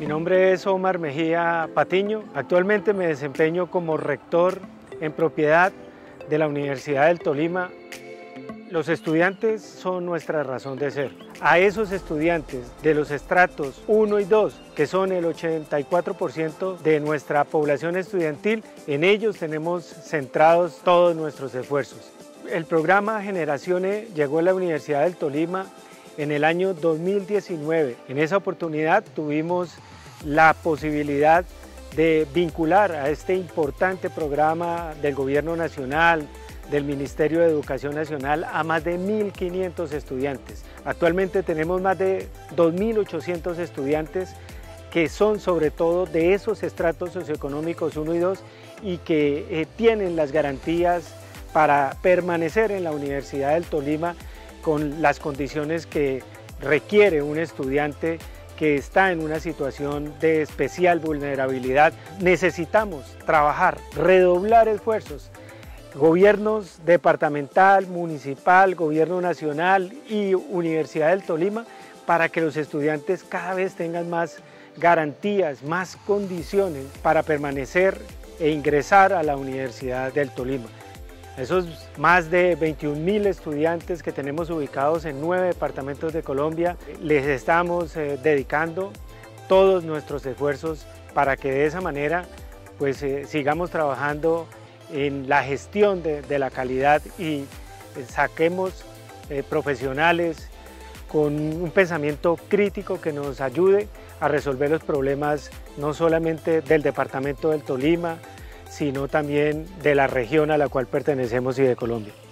Mi nombre es Omar Mejía Patiño. Actualmente me desempeño como rector en propiedad de la Universidad del Tolima. Los estudiantes son nuestra razón de ser. A esos estudiantes de los estratos 1 y 2, que son el 84% de nuestra población estudiantil, en ellos tenemos centrados todos nuestros esfuerzos. El programa Generaciones llegó a la Universidad del Tolima en el año 2019. En esa oportunidad tuvimos la posibilidad de vincular a este importante programa del Gobierno Nacional, del Ministerio de Educación Nacional, a más de 1.500 estudiantes. Actualmente tenemos más de 2.800 estudiantes que son sobre todo de esos estratos socioeconómicos 1 y 2 y que tienen las garantías para permanecer en la Universidad del Tolima con las condiciones que requiere un estudiante que está en una situación de especial vulnerabilidad. Necesitamos trabajar, redoblar esfuerzos, gobiernos departamental, municipal, gobierno nacional y Universidad del Tolima, para que los estudiantes cada vez tengan más garantías, más condiciones para permanecer e ingresar a la Universidad del Tolima. Esos más de 21.000 estudiantes que tenemos ubicados en 9 departamentos de Colombia, les estamos dedicando todos nuestros esfuerzos para que de esa manera pues, sigamos trabajando en la gestión de la calidad y saquemos profesionales con un pensamiento crítico que nos ayude a resolver los problemas no solamente del departamento del Tolima, sino también de la región a la cual pertenecemos y de Colombia.